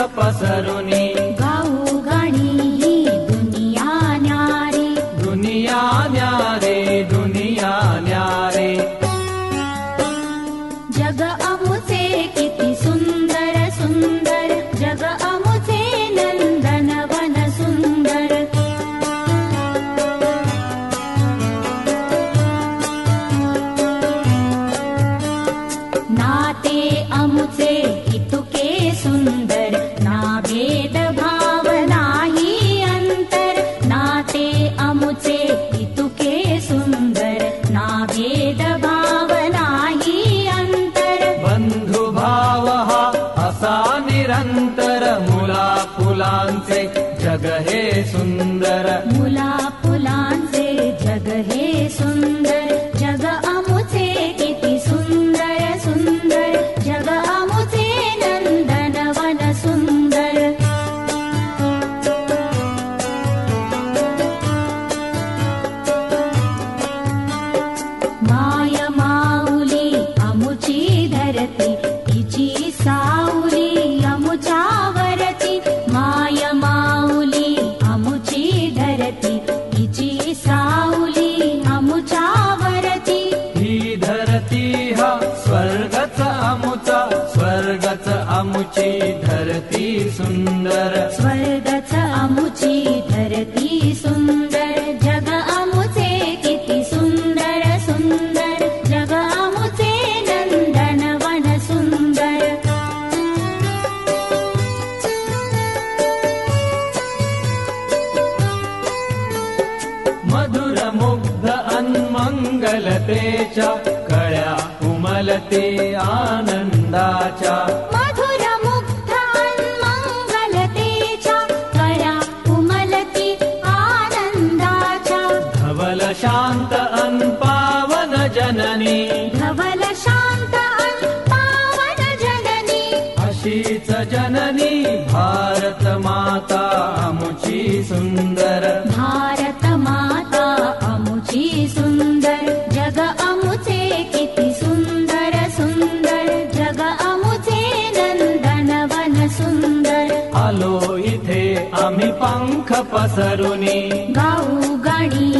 पसरुनी गाऊ गाणी ही दुनिया न्यारे दुनिया न्यारे दुनिया न्यारे जग अमुचे किती सुंदर सुंदर जग अमुचे नंदनवन सुंदर नाते अमुचे इतुके सुंदर ना भेद भाव नाही अंतर नाते अमुचे इतुके सुंदर ना भेद भाव नाही अंतर बंधु भाव हा असा निरंतर मुला फुलांचे जग हे सुंदर मुला फुलांचे जग हे सुंदर जग अमुचे किती सुंदर सुंदर जग अमुचे नंदनवन सुंदर माय माऊली अमुची धरती तिची सावली अमुच्यावरती माय माऊली अमुची धरती तिची सावली अमुच्यावरती ही धरती हा स्वर्गच अमुचा स्वर्गच अमुची धरती सुंदर स्वर्गच अमुची धरती सुंदर जग अमुचे किती सुंदर सुंदर जग अमुचे नंदनवन सुंदर मधुर मुग्ध अन्मंगलतेच्या कळ्या उमलते आनंदाच्या मधुर मुग्ध मंगलतेच्या कळ्या उमलती आनंदाच्या धवल शांत पावन जननी धवल शांत पावन जननी अशीच जननी भारत माता अमुची सुंदर भारत माता अमुची सुंदर जग अमुचे किती सुंदर सुंदर जग अमुचे नंदनवन सुंदर आलो इथे आम्ही पंख पसरुनी गाऊ गाणी